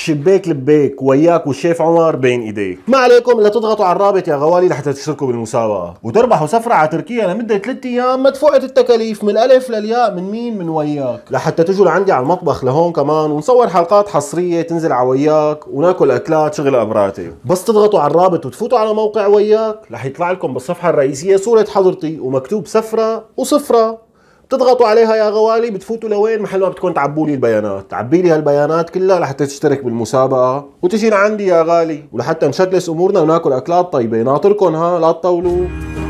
شبيك لبيك وياك والشيف عمر بين ايديك. ما عليكم الا تضغطوا على الرابط يا غوالي لحتى تشتركوا بالمسابقه وتربحوا سفره على تركيا لمده 3 ايام مدفوعه التكاليف من الالف للياء. من مين؟ من وياك. لحتى تجوا لعندي على المطبخ لهون كمان ونصور حلقات حصريه تنزل على وياك وناكل اكلات شغل ابراتي. بس تضغطوا على الرابط وتفوتوا على موقع وياك رح يطلع لكم بالصفحه الرئيسيه صوره حضرتي ومكتوب سفره وصفره. بتضغطوا عليها يا غوالي بتفوتوا لوين؟ محل ما بدكم تعبوا لي البيانات. عبي لي هالبيانات كلها لحتى تشترك بالمسابقه وتجي لعندي يا غالي ولحتى نشكلس امورنا وناكل اكلات طيبه. ناطركم ها، لا تطولوا.